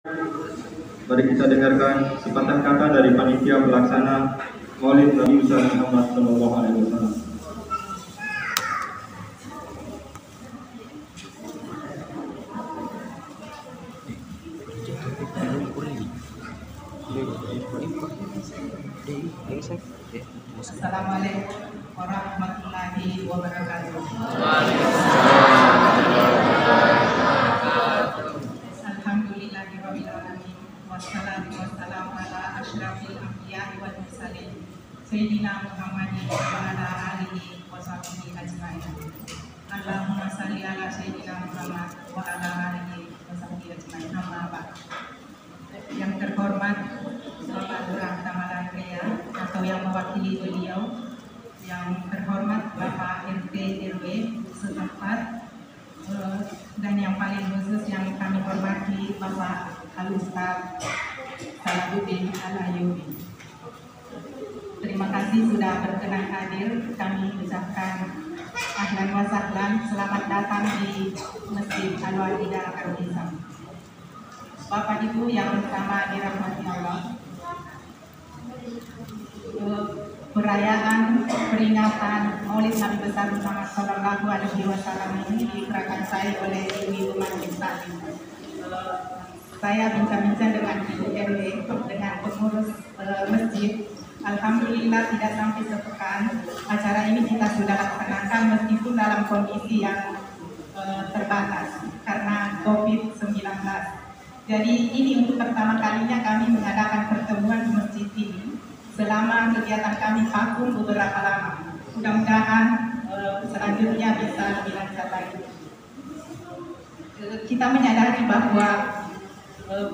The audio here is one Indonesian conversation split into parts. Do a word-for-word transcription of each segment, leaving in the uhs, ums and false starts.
Mari kita dengarkan sepatah kata dari panitia pelaksana Maulid Nabi besar Muhammad Sallallahu Alaihi Wasallam. Assalamualaikum warahmatullahi wabarakatuh. Alhamdulillahirabbil alamin wassalatu wassalamu ala asyrafil anbiya'i wal mursalin sayyidina Muhammadin wa ala alihi wa sahbihi ajmain. Allahumma shalli ala sayyidina Muhammad wa ala alihi wa sahbihi ajmain. Amma ba'd. Yang terhormat Bapak Lurah Tamalan Rea atau yang mewakili beliau, yang terhormat Bapak R T R W setempat, uh, dan yang paling khusus yang kami hormati Bapak Al-Ustaz Salahuddin Al-Ayyubi. Terima kasih sudah berkenan hadir. Kami ucapkan ahlan wa sahlan, selamat datang di Masjid Al-Wahidah Al-Islam. Bapak Ibu yang pertama dirahmati Allah, perayaan peringatan Maulid Nabi besar Muhammad Sallallahu Alaihi Wasallam ini diprakarsai oleh Ibu Majelis Taklim. Saya bincang-bincang dengan Ibu R W, dengan pengurus uh, masjid. Alhamdulillah tidak sampai sepekan acara ini kita sudah laksanakan meskipun dalam kondisi yang uh, terbatas karena COVID sembilan belas. Jadi ini untuk pertama kalinya kami mengadakan pertemuan di masjid ini. Selama kegiatan kami vakum beberapa lama, mudah-mudahan uh, selanjutnya bisa lebih lancar lagi. Uh, kita menyadari bahwa uh,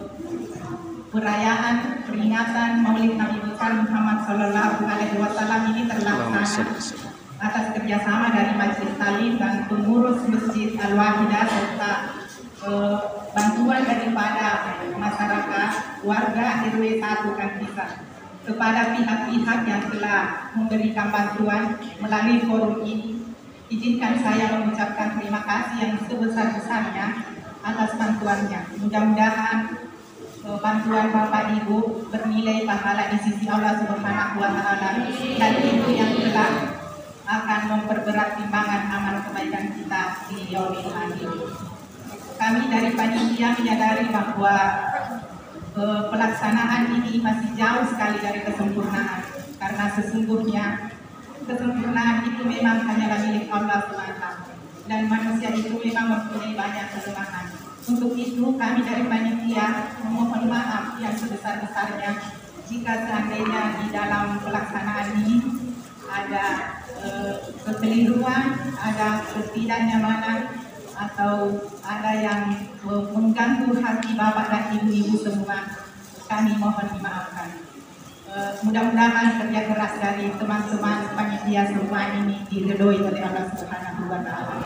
perayaan peringatan Maulid Nabi besar Muhammad Sallallahu Alaihi Wasallam ini terlaksana atas kerjasama dari Majelis Taklim dan pengurus Masjid Al-Wahidah serta uh, bantuan daripada masyarakat warga R W satu Kantisa. Kepada pihak-pihak yang telah memberikan bantuan melalui forum ini, izinkan saya mengucapkan terima kasih yang sebesar-besarnya atas bantuannya. Mudah-mudahan uh, bantuan Bapak Ibu bernilai pahala di sisi Allah Subhanahu wa Ta'ala, dan itu yang telah akan memperberat timbangan amal kebaikan kita di yaumil akhir. Kami dari panitia menyadari bahwa uh, pelaksanaan ini masih jauh sekali dari kesempurnaan, karena sesungguhnya kesempurnaan itu memang hanyalah milik Allah subhanahu wa taala, dan manusia itu memang mempunyai banyak kelemahan. Untuk itu kami dari panitia memohon maaf yang sebesar-besarnya jika seandainya di dalam pelaksanaan ini ada uh, kekeliruan, ada ketidaknyamanan, atau ada yang mengganggu hati bapak dan ibu-ibu semua, kami mohon dimaafkan. Uh, mudah-mudahan kerja keras dari teman-teman panitia semua ini diridhoi oleh Allah Subhanahu wa Ta'ala.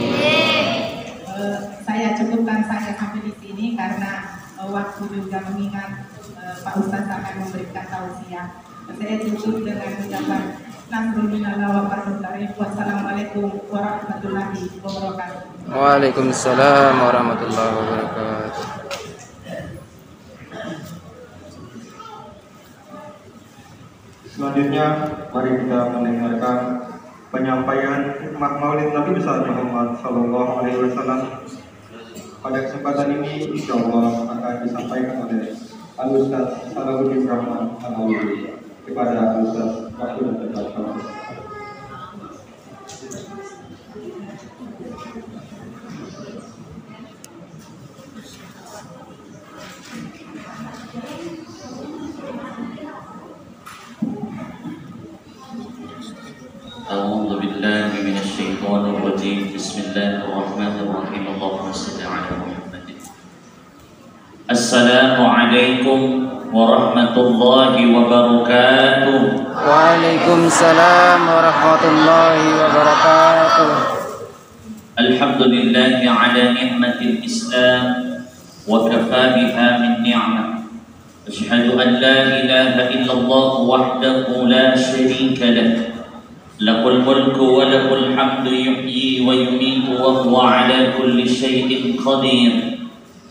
Uh, saya cukupkan saja sampai di sini karena uh, waktu juga mengingat uh, Pak Ustaz akan memberikan tausiah. Saya cukup dengan ucapan Wassalamualaikum warahmatullahi wabarakatuh. Waalaikumsalam warahmatullahi wabarakatuh. Selanjutnya, mari kita mendengarkan penyampaian hikmah Maulid Nabi besar Muhammad Sallallahu Alaihi Wasallam. Pada kesempatan ini, insya Allah akan disampaikan oleh Al-Ustaz Salahuddin Rahman Al-Ayyubi. Kepada Al-Ustaz, waktu dan tempat kami. أعوذ بالله من الشيطان الرجيم بسم الله الرحمن الرحيم اللهم صل على محمد. السلام عليكم ورحمة الله وبركاته. Waalaikumsalam warahmatullahi wabarakatuh. الحمد لله على نعمة الإسلام وكفى بها من نعمة. أشهد أن لا إله إلا الله وحده لا شريك له له الملك وله الحمد يحيي ويميت وهو على كل شيء قدير.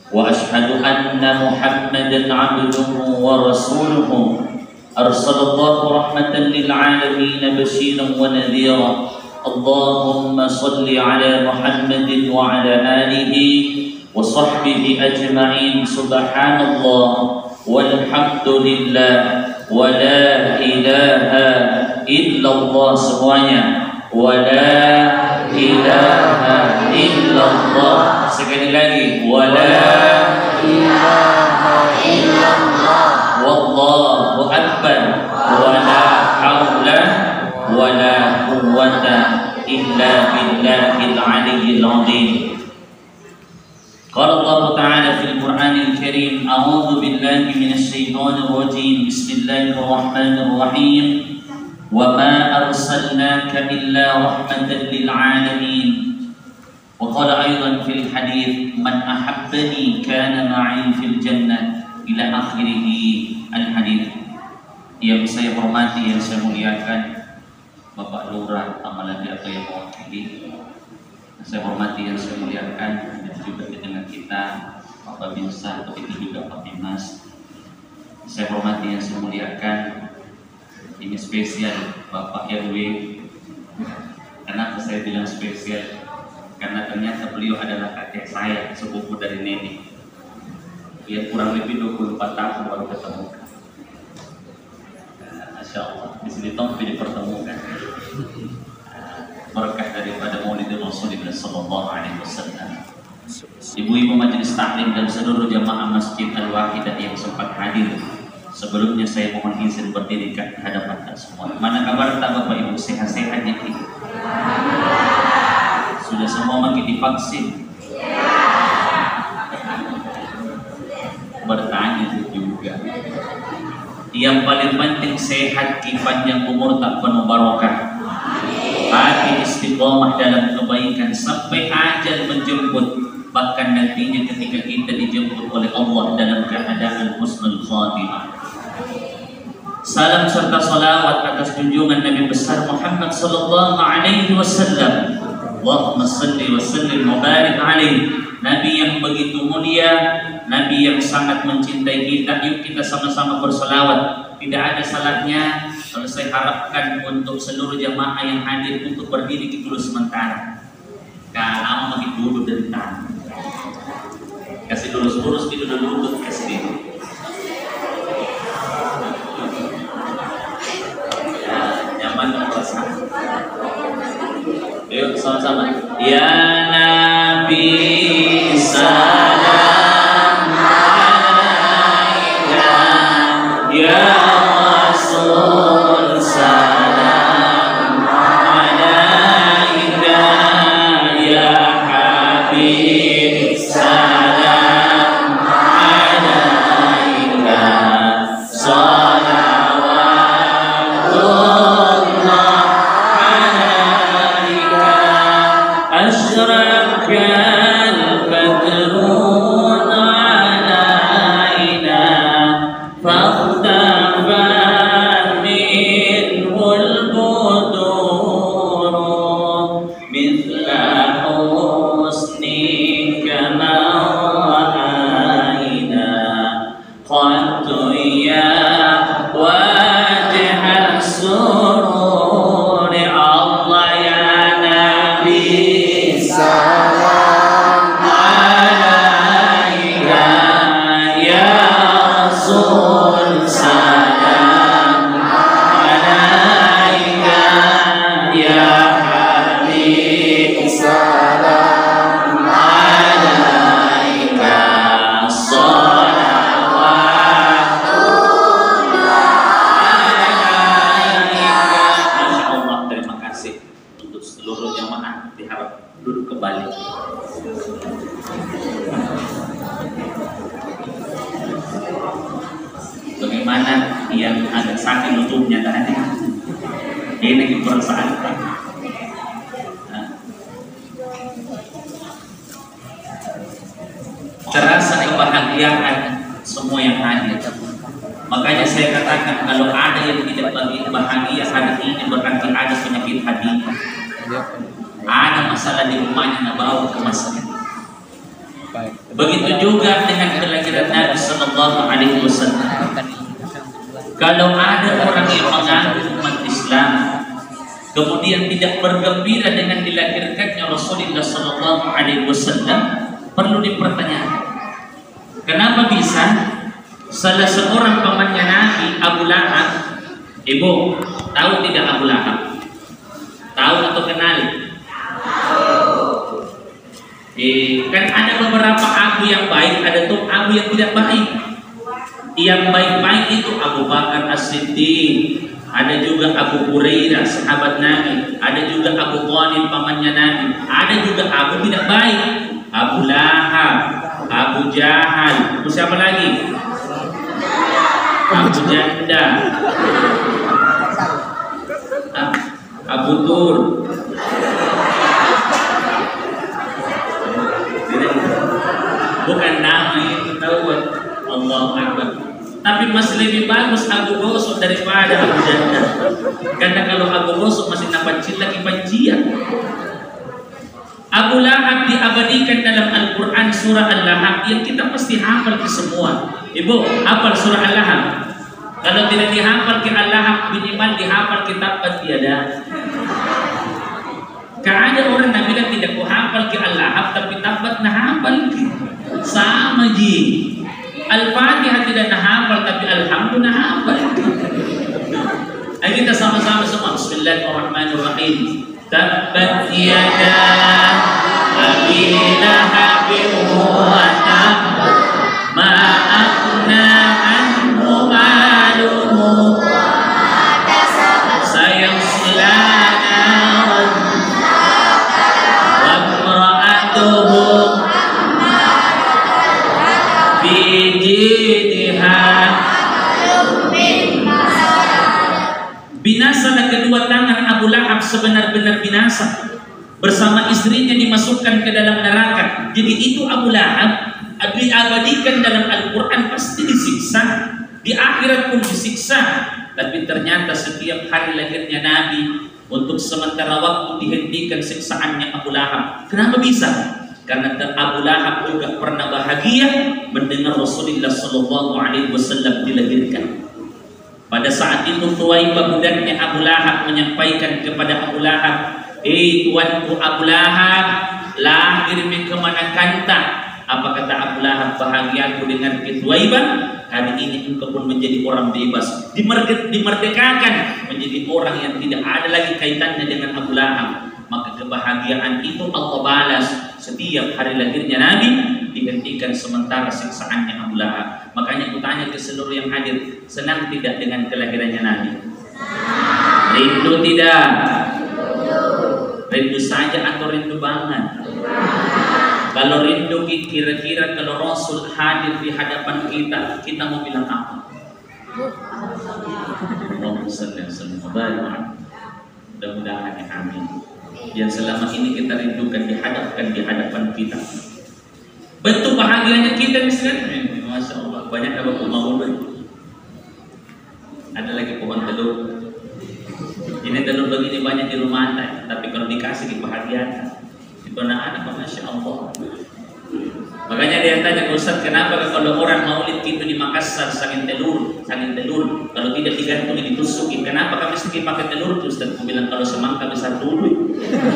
وأشهد أن محمدا عبده ورسوله أرسل الله رحمة للعالمين بشيرا ونذيرا اللهم صل على محمد وعلى آله وصحبه أجمعين سبحان الله والحمد لله ولا إله إلا الله semuanya ولا إله إلا الله sekali lagi ولا إله إلا الله والله أكبر ولا حول ولا قوة إلا بالله العلي العظيم قال الله تعالى في القرآن الكريم أعوذ بالله من الشيطان الرجيم بسم الله الرحمن الرحيم وما أرسلناك إلا رحمة للعالمين وقال أيضا في الحديث من أحبني كان معي في الجنة إلى آخره الحديث. Yang saya hormati, yang saya muliakan Bapak Lurah Amaladi atau yang mewakili, saya hormati, yang saya muliakan dan juga dengan kita Bapak Binsa atau itu juga Pak Bimas. Saya hormati, yang saya muliakan, ini spesial Bapak R W. Kenapa saya bilang spesial? Karena ternyata beliau adalah kakek saya, sepupu dari nenek. Dia kurang lebih dua puluh empat tahun baru ketemu. Masya Allah, di sini Tompi dipertemukan. Berkah daripada Maulid Rasulullah Sallallahu Alaihi Wasallam. Ibu-ibu majelis taklim dan seluruh jamaah Masjid Al-Wahidah yang sempat hadir. Sebelumnya saya mohon izin berdiri di hadapan kita semua. Mana kabar tak Bapak Ibu, sehat-sehat ya kita? Sudah semua makin divaksin? Bertanya juga. Yang paling penting sehat, panjang umur, tak penuh barokah. Hati istiqomah dalam kebaikan sampai ajal menjemput. Bahkan nantinya ketika kita dijemput oleh Allah dalam keadaan husnul khatimah. Salam serta salawat atas junjungan Nabi besar Muhammad sallallahu alaihi wasallam. Allahumma salli wa sallim wa barik alaihi. Nabi yang begitu mulia, Nabi yang sangat mencintai kita. Yuk kita sama-sama berselawat. Tidak ada salahnya kalau saya harapkan untuk seluruh jamaah yang hadir untuk berdiri dulu sementara. Kalau makin dulu dari tangan, kasih lurus-lurus gitu dulu, kasih dulu. Ya, nyaman dan perasaan. Yuk sama-sama. Ya Nabi salam alaika, ya Rasul salam alaika, ya Habib salam alaika, salawatullah alaika, asyraqal badrun alaina, fakhtafa minhul budur, mithla husnika ma ra'ayna, qattu ya wajah surur, Allah ya Nabi salam alaika, ya Rasul salam alaika, ya Habib salam alaika, salawatullah alaika. Masya Allah, terima kasih untuk seluruh jamaah. Diharap duduk kembali. Bagaimana yang agak sakit lututnya tadi? Ini perasaan. Nah. Terasa kebahagiaan semua yang hadir. Makanya saya katakan kalau ada yang tidak bahagia hari ini berarti ada penyakit hati. Ada masalah di rumahnya, nggak bawa ke masjid. Begitu juga dengan kelahiran Nabi Sallallahu Alaihi Wasallam. Kalau ada orang yang mengaku umat Islam, kemudian tidak bergembira dengan dilahirkannya Rasulullah Sallallahu Alaihi Wasallam, perlu dipertanyakan. Kenapa bisa salah seorang pamannya Nabi, Abu Lahab, ibu tahu tidak Abu Lahab? Tahu atau kenal? Eh, kan ada beberapa abu yang baik, ada tuh abu yang tidak baik. Yang baik-baik itu Abu Bakar As-Siddiq, ada juga Abu Hurairah sahabat Nabi, ada juga Abu Thalib pamannya Nabi, ada juga abu tidak baik, Abu Lahab, Abu Jahal, terus siapa lagi? Abu Janda, Abu Tur. Bukan nama itu, tahu Allah Akbar. Tapi masih lebih bagus Abu Gosok daripada Abu Janda. Karena kalau Abu Gosok masih napancin lagi pancian. Abu Lahab diabadikan dalam Al-Quran surah Al-Lahab yang kita pasti hafal ke semua. Ibu, hafal surah Al-Lahab. Kalau tidak dihafal ke Al-Lahab, minimal dihafal kitab Tiada. Karena ada orang yang bilang tidak ku hafal ke Al-Lahab, tapi tabat nah hafal ke. Sama ji. Al-Fatihah tidak nah hafal, tapi Alhamdulillah hafal. Ayo kita sama-sama semua. Bismillahirrahmanirrahim. Tabbat yada Abi Lahabin wa tab, ma aghna anhu maluhu sayasla naran wa imra'atuhu fi jidha. Binasalah kedua tangan Abu Lahab sebenar-benar binasa. Bersama istrinya dimasukkan ke dalam neraka. Jadi itu Abu Lahab diabadikan dalam Al-Quran pasti disiksa. Di akhirat pun disiksa. Tapi ternyata setiap hari lahirnya Nabi, untuk sementara waktu dihentikan siksaannya Abu Lahab. Kenapa bisa? Karena Abu Lahab juga pernah bahagia mendengar Rasulullah Sallallahu Alaihi Wasallam dilahirkan. Pada saat itu Thuwaibah budaknya Abu Lahab menyampaikan kepada Abu Lahab, "Eh tuanku Abu Lahab, lahir ke mana kanta?" Apa kata Abu Lahab? "Bahagiaku dengan Thuwaibah, hari ini engkau pun menjadi orang bebas, dimerdekakan menjadi orang yang tidak ada lagi kaitannya dengan Abu Lahab." Maka kebahagiaan itu Allah balas setiap hari lahirnya Nabi, dihentikan sementara siksaannya Abu Lahab. Makanya aku tanya ke seluruh yang hadir, senang tidak dengan kelahirannya Nabi? Rindu tidak? Rindu saja atau rindu banget? Kalau rindu, kira-kira kalau Rasul hadir di hadapan kita, kita mau bilang apa? Allahumma shalli wa barik. Mudah-mudahan amin. Yang selama ini kita rindukan dihadapkan di hadapan kita. Bentuk bahagianya kita misalnya, masya Allah, banyak apa mau ada lagi pohon telur. Ini telur begini banyak di rumah anda, tapi kalau dikasih kebahagiaan itu anak-anak, masya Allah. Makanya dia tanya, Ustaz, kenapa kalau orang maulid itu di Makassar sangin telur, sangin telur, kalau tidak digantung ditusukin, kenapa kami mesti pakai telur? Ustaz, aku bilang kalau semangka besar dulu.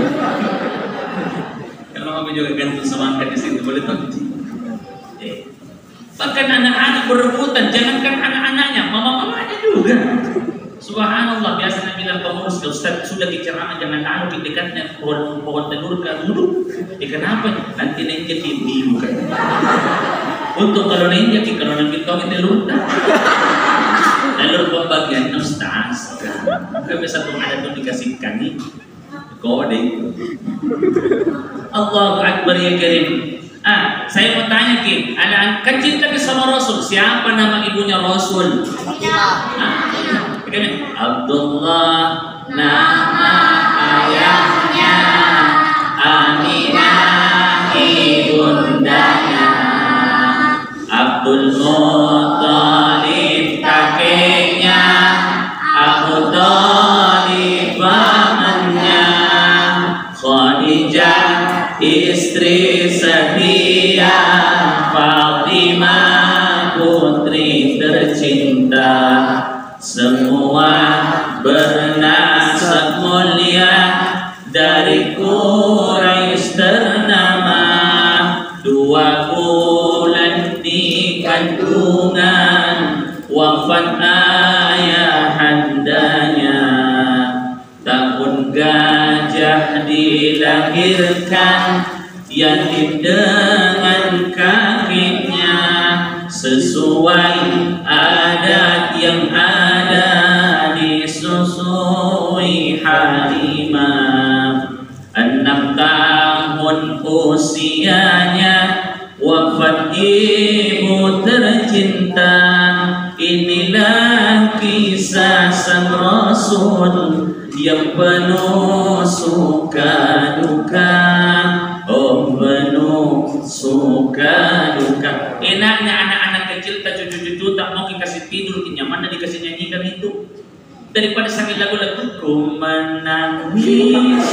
Kalau kami juga gantung semangka di situ boleh tahu. Eh. Bahkan anak-anak berebutan, jangankan anak-anaknya, mama-mamanya juga. Subhanallah, biasanya bilang pengurus, Ustaz sudah diceramah jangan lalu di dekatnya pohon pohon telur ke dulu. Eh kenapa? Nanti nanti ibu kan. Untuk kalau nanti kalau nanti kau telur dah. Telur pembagian Ustaz. Kan bisa tuh ada tuh dikasihkan nih. Kode itu. Allahu Akbar ya Karim. Ah, saya mau tanya Ki, ada kan cinta sama Rasul, siapa nama ibunya Rasul? Ah, Abdullah nama ayahnya, Aminah ibundanya, Abdul Muttalib kakeknya, Abu Thalib pamannya, Khadijah istri setia putri tercinta, semua bernasab mulia, dari Quraisy ternama, dua bulan di kandungan, wafat ayahandanya. Tahun gajah dilahirkan, yatim dengan kakeknya, sesuai adat yang ada disusui Halimah. Enam tahun usianya, wafat ibu tercinta. Inilah kisah sang Rasul yang penuh suka duka. Oh, penuh suka duka. Enaknya anak-anak kecil, tak cucu-cucu tak mau dikasih tidur, kenyaman dikasih nyanyikan itu, daripada sakit lagu-lagu ku menangis.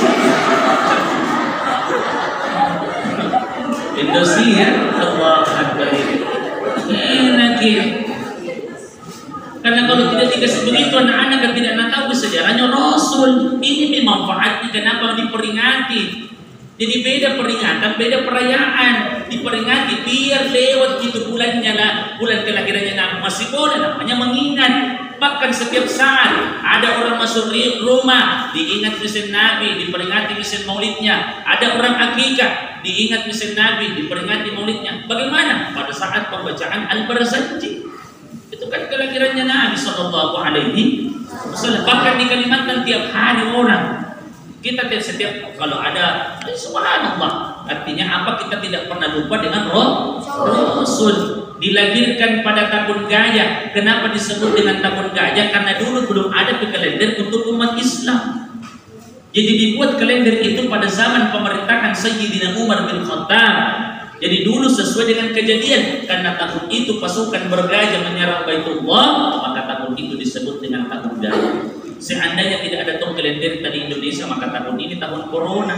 Indosiar Allah Akbar. Enak ya. Karena kalau tidak dikasih begitu, anak-anak kan tidak nak tahu sejarahnya Rasul. Ini memang manfaatnya, kenapa diperingati. Jadi beda peringatan, beda perayaan. Diperingati biar lewat gitu bulannya lah, bulan kelahirannya Nabi, masih boleh namanya mengingat. Bahkan setiap saat ada orang masuk rumah, diingat mesin Nabi, diperingati mesin maulidnya. Ada orang akikah, diingat mesin Nabi, diperingati maulidnya. Bagaimana? Pada saat pembacaan Al-Barzanji, itu kan kelahirannya Nabi Sallallahu Alaihi Wasallam. Bahkan dikalimatkan tiap hari orang. Kita setiap kalau ada, subhanallah, artinya apa? Kita tidak pernah lupa dengan roh Rasul. Dilahirkan pada tahun gajah. Kenapa disebut dengan tahun gajah? Karena dulu belum ada kalender untuk umat Islam. Jadi dibuat kalender itu pada zaman pemerintahan Sayyidina Umar bin Khattab. Jadi dulu sesuai dengan kejadian, karena tahun itu pasukan bergajah menyerang Baitullah, maka tahun itu disebut dengan tahun gajah. Seandainya tidak ada tahun kalender di Indonesia, maka tahun ini tahun corona.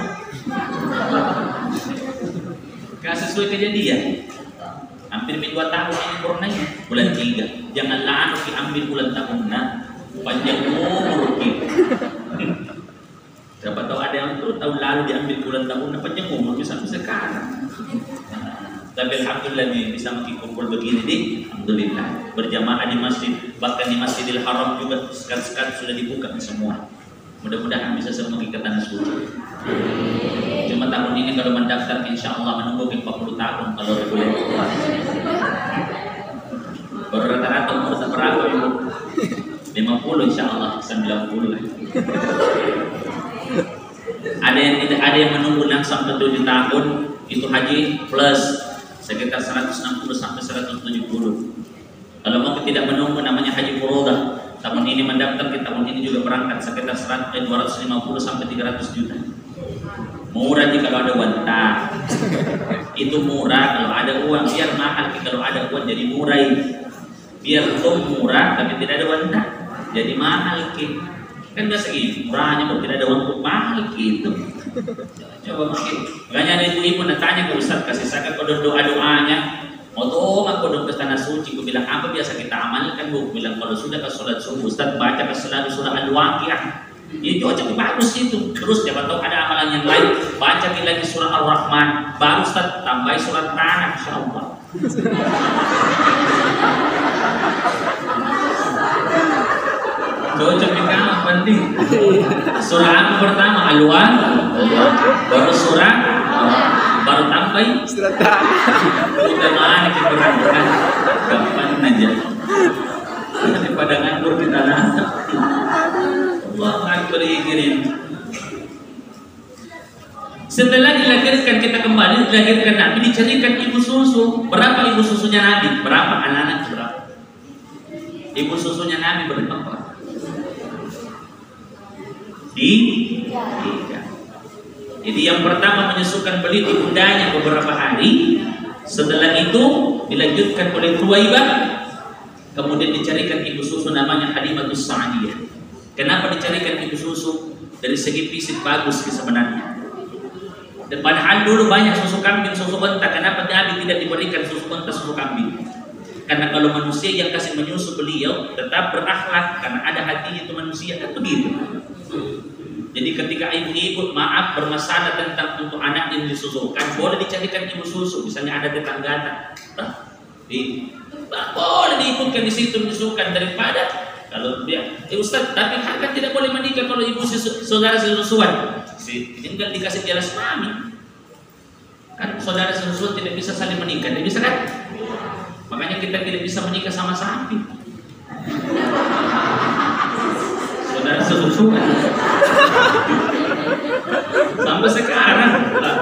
Gak sesuai kejadian. Hampir dua tahun ini coronanya, bulan tiga. Janganlah anu diambil bulan tahun nah, panjang umur kita. Siapa tahu ada yang tuh tahun lalu diambil bulan tahun nah, panjang umur sampai sekarang. Tapi alhamdulillah nih bisa kumpul begini nih, alhamdulillah berjamaah di masjid, bahkan di Masjidil Haram juga sekat-sekat sudah dibuka semua. Mudah-mudahan bisa semua kita tanah suci. Cuma tahun ini kalau mendaftar insya Allah menunggu empat puluh tahun kalau reguler. Baru rata-rata umur berapa ibu? lima puluh insya Allah, sembilan puluh lah. Ada yang tidak, ada yang menunggu enam sampai tujuh tahun itu haji plus sekitar seratus enam puluh sampai seratus tujuh puluh. Kalau mau tidak menunggu namanya haji furodah. Tahun ini mendaftar, kita tahun ini juga berangkat sekitar dua ratus lima puluh sampai tiga ratus juta. Murah jika kalau ada wanta. Itu murah kalau ada uang, biar mahal kalau ada uang jadi murah ini. Biar tuh murah tapi tidak ada wanta, jadi mahal ki. Kan biasa gitu, murahnya kalau tidak ada uang tuh mahal gitu. Coba mungkin. Makanya ada ibu-ibu tanya ke Ustaz, kasih saya kode doa-doanya. Mau tuh aku dong ke tanah suci, aku bilang apa biasa kita amalkan bu? Bilang kalau sudah ke sholat subuh, Ustaz baca ke selalu surah Al-Waqiah. Itu aja bagus itu. Terus siapa tahu ada amalan yang lain, baca lagi surah Ar-Rahman, baru Ustaz tambah surat tanah, insyaallah. Cocok di kamar penting. Surah apa pertama? Al-Waqiah. Baru surah, baru tambah surat tanah. Udah mana kita berangkat? Gampang aja. Daripada nganggur kita nangkap. Allah Akbar kirim. Setelah dilahirkan kita kembali dilahirkan Nabi, dicarikan ibu susu. Berapa ibu susunya Nabi? Berapa anak-anak berapa? Ibu susunya Nabi berapa? Di tiga. Jadi yang pertama menyusukan beliau di bundanya beberapa hari. Setelah itu dilanjutkan oleh Ruwaibah. Kemudian dicarikan ibu susu namanya Halimatus Sa'diyah. Kenapa dicarikan ibu susu? Dari segi fisik bagus sebenarnya. Dan padahal dulu banyak susu kambing, susu unta. Kenapa Nabi tidak diberikan susu unta, susu kambing? Karena kalau manusia yang kasih menyusu beliau tetap berakhlak karena ada hatinya itu manusia, kan begitu. Jadi ketika ibu-ibu maaf bermasalah tentang untuk anak yang disusukan, boleh dicarikan ibu susu, misalnya ada tetangga, di boleh diikutkan di situ disusukan daripada kalau dia, eh Ustaz, tapi kan tidak boleh menikah kalau ibu saudara sesusuan, tinggal dikasih jelas mami. Kan saudara sesusuan tidak bisa saling menikah, tidak bisa kan? Makanya kita tidak bisa menikah sama sapi. Saudara sesusuan. Sampai sekarang.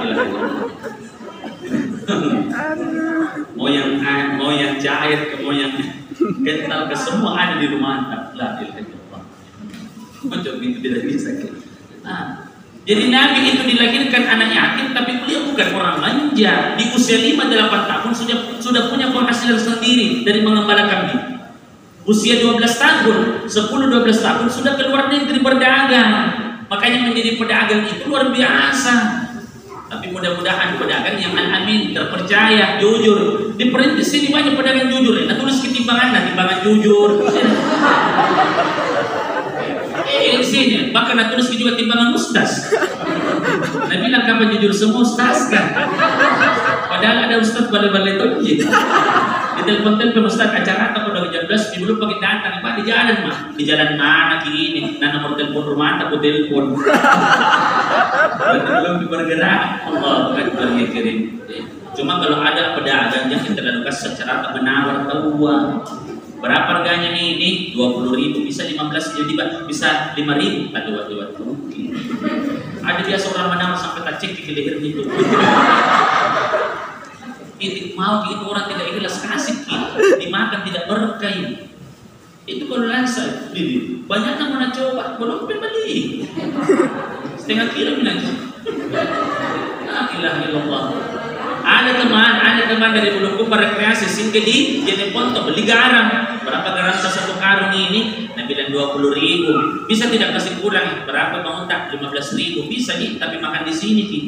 Mau yang mau yang cair, mau yang kental, ke semua ada di rumah anda. La ilaha illallah. Macam itu tidak bisa. Nah, jadi Nabi itu dilahirkan anak yatim, tapi beliau bukan orang manja. Di usia lima delapan tahun sudah sudah punya penghasilan sendiri dari mengembala kambing. Usia dua belas tahun, sepuluh dua belas tahun sudah keluar negeri berdagang. Makanya menjadi pedagang itu luar biasa. Tapi mudah-mudahan pedagang yang al-amin, terpercaya, jujur. Di perintis sini banyak pedagang jujur. Nah, tulis ketimbangan, nah, timbangan jujur. Eh, di sini, bahkan nah, tulis juga timbangan ustaz. Nah, bilang kapan jujur semua ustaz kan? Padahal ada ustaz balai-balai tonjit. Di telepon-telepon ustaz acara atau udah jam belas, di belum pakai datang, Pak, di jalan mah. Di jalan mana kini? Nah, nomor telepon rumah aku telepon. Belum bergerak. Allah Akbar ya kirim. Cuma kalau ada pedagang yang terlalu kasar secara menawar uang. Berapa harganya ini? dua puluh ribu, bisa lima belas, jadi bisa lima ribu. Aduh, aduh, aduh. Ada biasa orang menawar sampai tak cek di leher itu. Itu mau itu orang tidak ikhlas kasih dimakan tidak berkah. Itu kalau rasa, banyak yang mana coba, belum beli. Setengah kilo bilang. La ilaha illallah. Ada teman, ada teman dari Buluku rekreasi singgah di Jeneponto beli garam. Berapa garam satu karung ini? Nah, bilang dua puluh ribu. Bisa tidak kasih kurang? Berapa mau tak? lima belas ribu. Bisa nih, tapi makan di sini ki.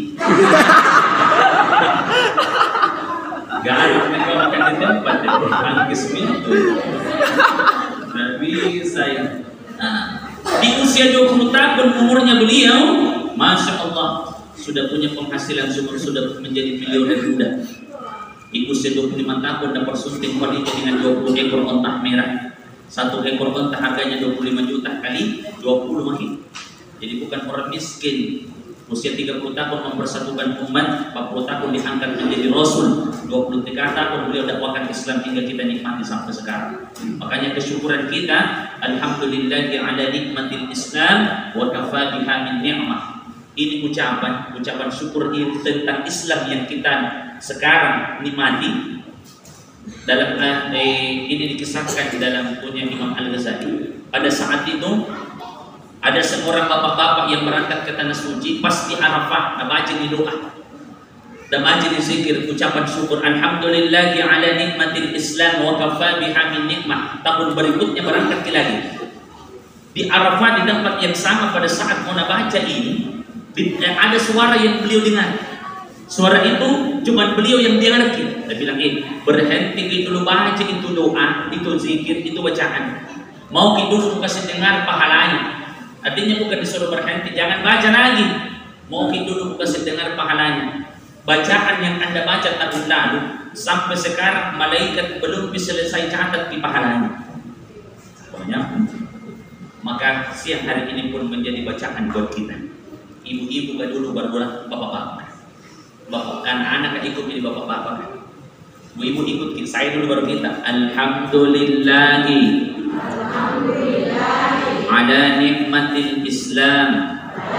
Garam kalau makan di tempat, angkis itu. Nah, bisa ya. Nah, di usia dua puluh tahun umurnya beliau, Masya Allah, sudah punya penghasilan sumber, sudah menjadi miliuner muda. Di usia dua puluh lima tahun dapat sunting wanita dengan dua puluh ekor onta merah. Satu ekor onta harganya dua puluh lima juta kali dua puluh makin. Jadi bukan orang miskin. Usia tiga puluh tahun mempersatukan umat, empat puluh tahun diangkat menjadi rasul, dua puluh tiga tahun beliau dakwahkan Islam hingga kita nikmati sampai sekarang. Makanya kesyukuran kita, alhamdulillahi ala nikmatil Islam wa kafa biha min ni'mah. Ini ucapan, ucapan syukur ini tentang Islam yang kita sekarang nikmati. Dalam eh, ini dikisahkan dalam punya Imam Al-Ghazali. Pada saat itu ada seorang bapak-bapak yang berangkat ke tanah suci, pas di Arafah, dan baca di doa, dan baca di zikir, ucapan syukur, alhamdulillahi ala nikmatil Islam wa kafa biha min nikmah. Tahun berikutnya berangkat lagi di Arafah, di tempat yang sama. Pada saat mau baca ini, ada suara yang beliau dengar. Suara itu cuma beliau yang dengar. Dia bilang ini, berhenti dulu baca itu doa, itu zikir, itu bacaan. Mau kita dulu kasih dengar pahalanya. Artinya bukan disuruh berhenti, jangan baca lagi. Mau kita dulu kasih dengar pahalanya. Bacaan yang anda baca tahun lalu sampai sekarang malaikat belum bisa selesai catat di pahalanya. Banyak. Maka siang hari ini pun menjadi bacaan buat kita. Ibu-ibu kan dulu baru bapak-bapak. Bapak anak-anak kan ikut jadi bapak-bapak. Ibu ikut kita, saya dulu baru kita. Alhamdulillahi. Alhamdulillahi. Ala nikmatil Islam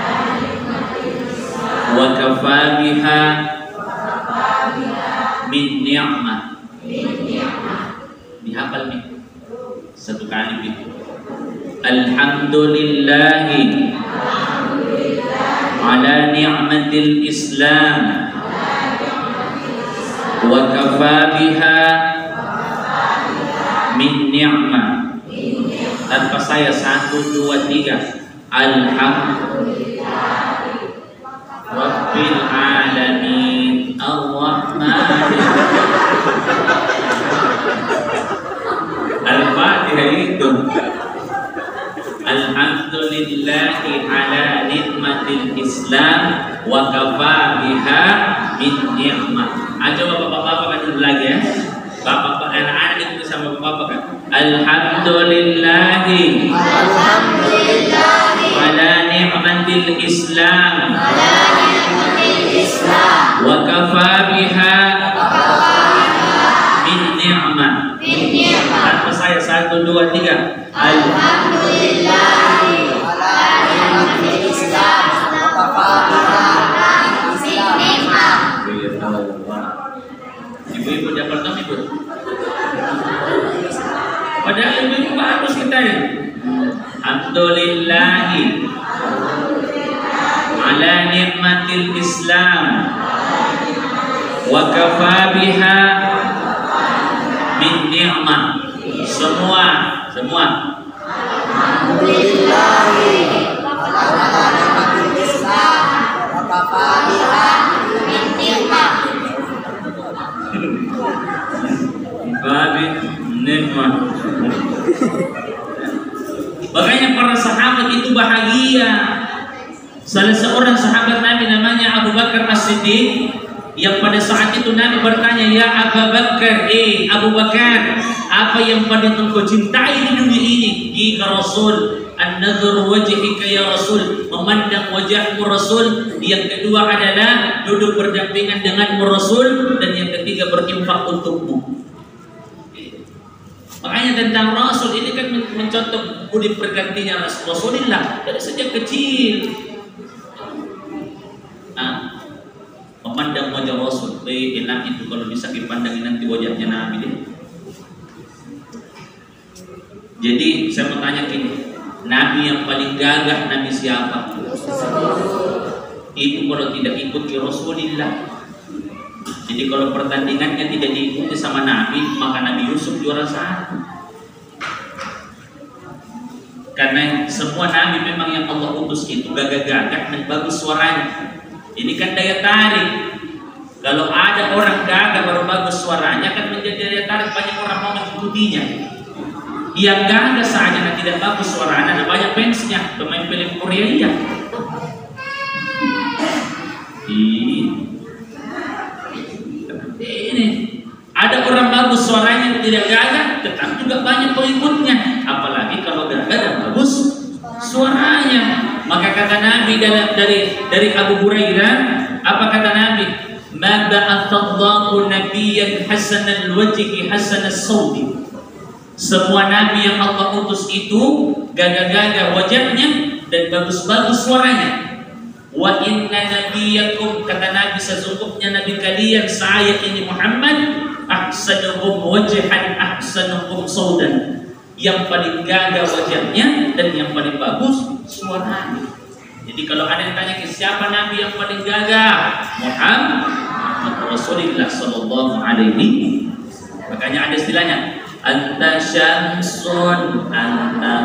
wa kafa biha min ni'mah. Dihafal nih satu kali itu. Alhamdulillahi ala ni'matil Islam wa kafa biha min ni'mah. Tanpa saya, satu, dua, tiga. Alhamdulillah Rabbil alamin Ar-Rahman ya itu. Alhamdulillahi ala nikmatil Islam wa kafa biha min ni'mah. Aja bapak-bapak kan dulu lagi ya. Bapak anak-anak itu sama bapak kan. Alhamdulillahi Alhamdulillahi ala nikmatil Islam ala nikmatil Islam wa kafa biha min ni'mah. min ni'mah. Tanpa saya satu dua tiga. Alhamdulillahi ala nikmatil Islam wa kafa biha min ni'mah. Ibu-ibu Jakarta ibu. Padahal ibu-ibu bagus kita ya. Alhamdulillahi ala nikmatil Islam wa kafa biha min ni'mah. Semua, semua. Alhamdulillahi ala nikmatil Islam wa kafa biha min ni'mah. Babi nikmat. Makanya para sahabat itu bahagia. Salah seorang sahabat Nabi namanya Abu Bakar As-Siddiq, yang pada saat itu Nabi bertanya, ya Abu Bakar, eh Abu Bakar, apa yang paling engkau cintai di dunia ini? Jika Rasul, an-nadhur wajhika ya Rasul, memandang wajahmu Rasul. Yang kedua adalah duduk berdampingan denganmu Rasul, dan yang ketiga berinfak untukmu. Makanya tentang Rasul ini kan mencontoh budi pergantinya Rasulullah dari sejak kecil. Nah, memandang wajah Rasul, eh, enak itu kalau bisa dipandangin nanti wajahnya Nabi deh. Jadi saya mau tanya gini, Nabi yang paling gagah Nabi siapa? Itu kalau tidak ikut ke Rasulullah. Jadi kalau pertandingannya tidak diikuti sama Nabi, maka Nabi Yusuf juara satu. Karena semua Nabi memang yang Allah utus itu gagah-gagah dan bagus suaranya. Ini kan daya tarik. Kalau ada orang gagah baru bagus suaranya, kan menjadi daya tarik, banyak orang mau mengikutinya. Yang gagah saja dan tidak bagus suaranya, ada banyak fansnya, pemain film Korea iya. Ini ada orang bagus suaranya tidak gagah, tetap juga banyak pengikutnya. Apalagi kalau gagah dan bagus suaranya. Maka kata Nabi dari dari Abu Hurairah, apa kata Nabi? Ma ba'athallahu nabiyyan hasanal wajhi hasanas sawti. Semua nabi yang Allah utus itu gagah-gagah wajahnya dan bagus-bagus suaranya. Wa inna nabiyakum, kata Nabi, sesungguhnya nabi kalian saya ini Muhammad, ahsanuhum wajhan ahsanuhum saudan, yang paling gagah wajahnya dan yang paling bagus suaranya. Jadi kalau ada yang tanya siapa nabi yang paling gagah, Muhammad Rasulullah sallallahu alaihi. Makanya ada istilahnya, anta syamsun anta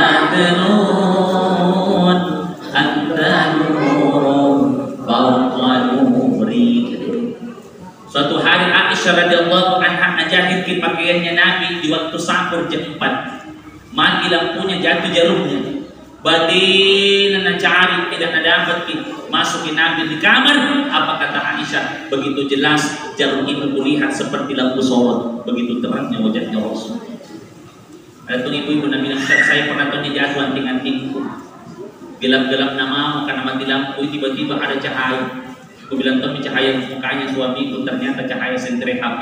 badrun anta nurun fawqa nuri. Suatu hari Aisyah radhiyallahu anha ngajahit ke pakaiannya Nabi di waktu sahur jam empat. Mati lampunya, jatuh jarumnya. Batin cari tidak ada dapat masukin Nabi di kamar. Apa kata Aisyah? Begitu jelas jarum itu kulihat seperti lampu sorot, begitu terangnya wajahnya Rasul. Ada tuh ibu-ibu Nabi bilang, saya pernah tuh jatuh anting-antingku, gelap-gelap nama karena mati lampu, tiba-tiba ada cahaya. Aku bilang, tapi cahaya mukanya suamiku, ternyata cahaya sentre H P.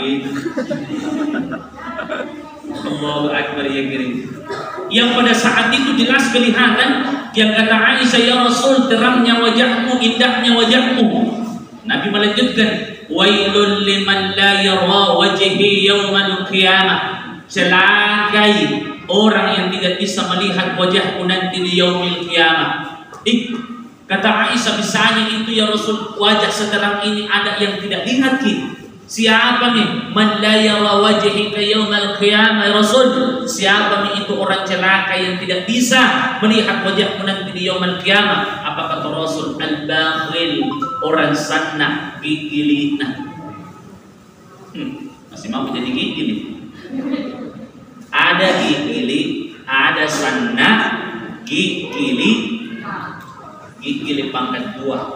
Allahu Akbar ya kiri. Yang pada saat itu jelas kelihatan, yang kata Aisyah, ya Rasul, terangnya wajahmu, indahnya wajahmu. Nabi melanjutkan, wailul liman la yara wajhi yaumal qiyamah. Celakai orang yang tidak bisa melihat wajahku nanti di yaumil qiyamah. Ih, kata Aisyah, bisanya itu ya Rasul, wajah seterang ini ada yang tidak lihat ki. Siapa nih? Man la yara wajhika yaumal qiyamah ya Rasul. Siapa nih itu orang celaka yang tidak bisa melihat wajahmu nanti di yaumul qiyamah? Apa kata Rasul? Al-bakhil, orang sanna, gigilina. Hmm, masih mau jadi gigil nih. Ada gigili, ada sana, gigili, gigili pangkat dua.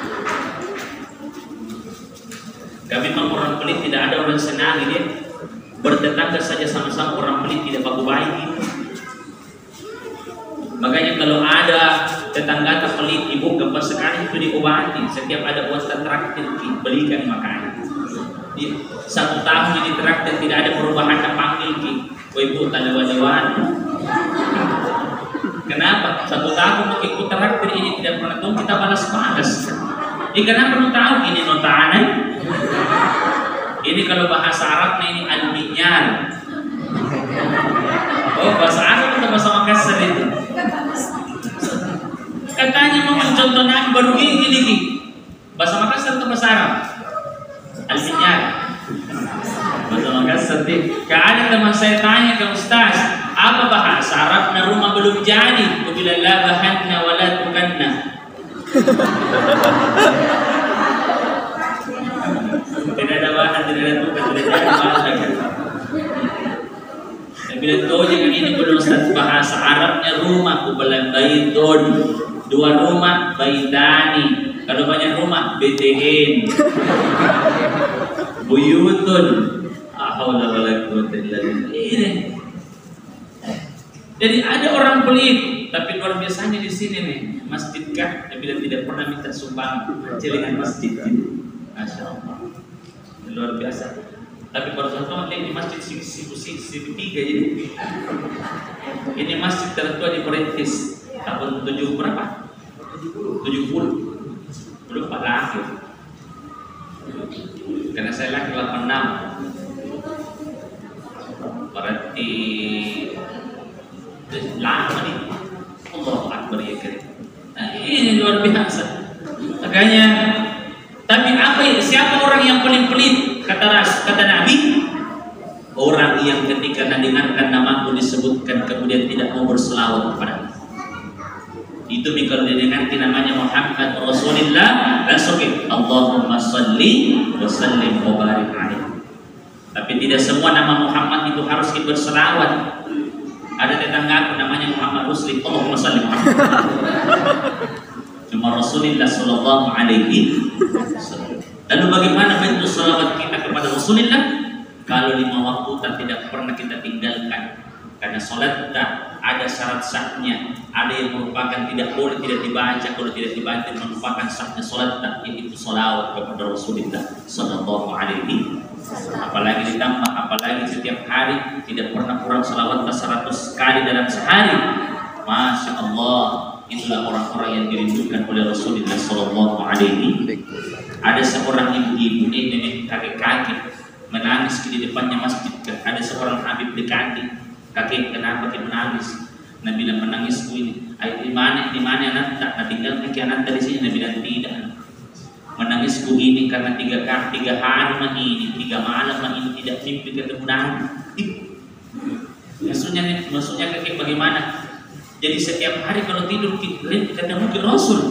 Kami memang orang pelit, tidak ada orang senang ini. Bertetangga saja sama-sama orang pelit tidak baku baik. Makanya kalau ada tetangga terpelit, ibu gampang sekali itu diobati. Setiap ada uang traktir, belikan makanan. Satu tahun ini traktir tidak ada perubahan, tak panggil ki. Oh ibu tak lewat-lewat. Kenapa? Satu tahun ikut traktir ini tidak pernah tahu kita balas-balas. Ini kenapa perlu tahu ini notaannya? Ini kalau bahasa Arabnya ini al-minyar. Oh bahasa Arab atau bahasa Makassar itu? Katanya mau mencontoh Nabi baru gini gini. Bahasa Makassar atau bahasa Arab? Al-minyar. Bahasa Makassar. Kadang teman saya tanya ke Ustaz, apa bahasa Arab na rumah belum jadi? Bila la bahanna wala tukanna. Tidak ada bahan, tidak ada tukan, tidak ada bahan lagi. Bila tahu jangan ini belum Ustaz, bahasa Arabnya rumah kubalan baitun, dua rumah baitani, kalau banyak rumah B T N, buyutun, ahawla wala quwwata illa billah. Jadi ada orang pelit, tapi luar biasanya di sini nih, masjidkah? Bila tidak pernah minta sumbang, celingan masjid, masya Allah, luar biasa. Tapi baru satu lihat di masjid Sibu tiga ini. Ini masjid tertua di Perintis. Tahun tujuh berapa? Tujuh puluh. Belum pak lahir. Karena saya lahir delapan enam. Berarti lama nih. Allah Akbar ya kira. Nah, ini luar biasa. Makanya. Tapi apa ya? Siapa orang yang paling pelit? Kata Ras, kata Nabi, orang yang ketika mendengarkan namaku disebutkan kemudian tidak mau berselawat kepada itu. Kalau didengarkan namanya Muhammad Rasulullah, langsung Allahumma salli wa sallim wa barik alaihi. Tapi tidak semua nama Muhammad itu harus berselawat. Ada tetangga namanya Muhammad Rusli, Allahumma salli Muhammad. Cuma Rasulullah sallallahu alaihi wasallam. Lalu bagaimana bentuk salawat kita kepada Rasulullah? Kalau lima waktu tak tidak pernah kita tinggalkan. Karena salat tak ada syarat sahnya. Ada yang merupakan tidak boleh tidak dibaca. Kalau tidak dibaca merupakan sahnya salat tak, yaitu salawat kepada Rasulullah sallallahu alaihi wasallam. Apalagi ditambah, apalagi setiap hari tidak pernah kurang salawat seratus kali dalam sehari. Masya Allah, itulah orang-orang yang dirindukan oleh Rasulullah sallallahu alaihi wasallam. Ada seorang ibu-ibu, nenek, kakek-kakek menangis di depannya masjid. Ada seorang habib dekati, kakek kenapa dia menangis? Nabi bilang menangisku ini, ayat di mana, di mana anak tak, nah, tinggal kaki anak di sini. Nabi bilang tidak. Menangisku ini karena tiga kali, tiga hari ini, tiga malam ini tidak mimpi ketemu Nabi. Maksudnya, maksudnya kakek bagaimana? Jadi setiap hari kalau tidur ketemu ke Rasul.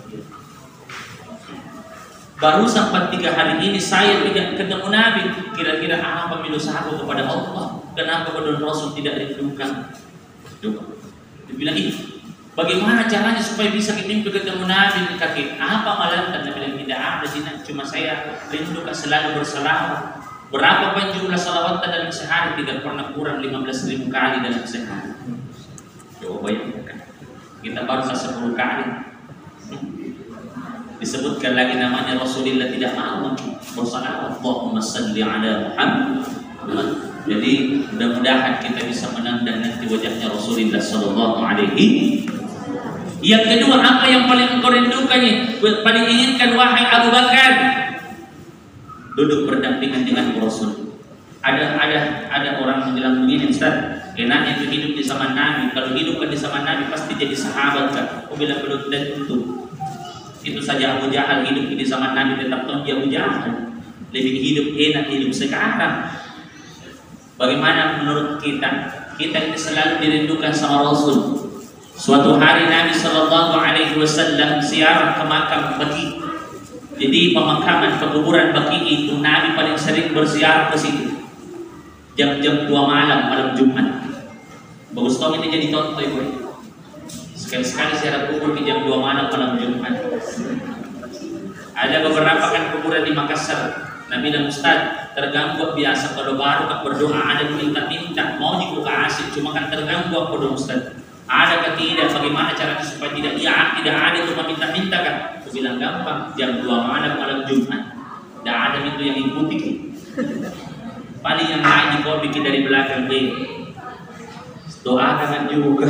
Baru sampai tiga hari ini saya tidak ketemu Nabi. Kira-kira apa dosaku kepada Allah? Kenapa kepada Rasul tidak rindukan? Coba. Dia bilang ini, bagaimana caranya supaya bisa mimpi ketemu Nabi? Kakek, apa malam? Dia bilang tidak ada jinak. Cuma saya rindukan selalu bersalawat. Berapa pun jumlah salawat dalam sehari? Tidak pernah kurang lima belas ribu kali dalam sehari. Coba bayangkan. Kita baru sepuluh kali. Disebutkan lagi namanya Rasulullah tidak mau bersalawat. Allahumma salli ala Muhammad. Jadi mudah-mudahan kita bisa menandang nanti wajahnya Rasulullah sallallahu alaihi. Yang kedua, apa yang paling engkau rindukan, paling inginkan wahai Abu Bakar? Duduk berdampingan dengan Rasul. Ada ada ada orang bilang begini, Ustaz, enaknya itu hidup di zaman Nabi. Kalau hidup di zaman Nabi pasti jadi sahabat kan? Aku bilang belum tentu. Itu saja Abu Jahal hidup di zaman Nabi tetap tahu dia Abu Jahal. Lebih hidup enak hidup sekarang. Bagaimana menurut kita? Kita ini selalu dirindukan sama Rasul. Suatu hari Nabi Shallallahu Alaihi Wasallam ziarah ke makam Baqi. Jadi pemakaman pekuburan Baqi itu Nabi paling sering berziarah ke situ. jam-jam dua malam, malam Jumat. Bagus tau ini jadi contoh ibu. Sekali-sekali saya kubur di jam dua malam, malam Jumat. Ada beberapa kan kuburan di Makassar. Nabi dan Ustaz terganggu biasa kalau baru kan berdoa ada minta-minta mau dibuka asik cuma kan terganggu apa dong Ustaz? Ada ke tidak? Bagaimana caranya supaya tidak ya tidak ada cuma minta-minta kan? Aku bilang gampang jam dua malam malam Jumat. Tidak ada itu yang ikuti. Paling yang lain di kau bikin dari belakang deh. Doa kan juga.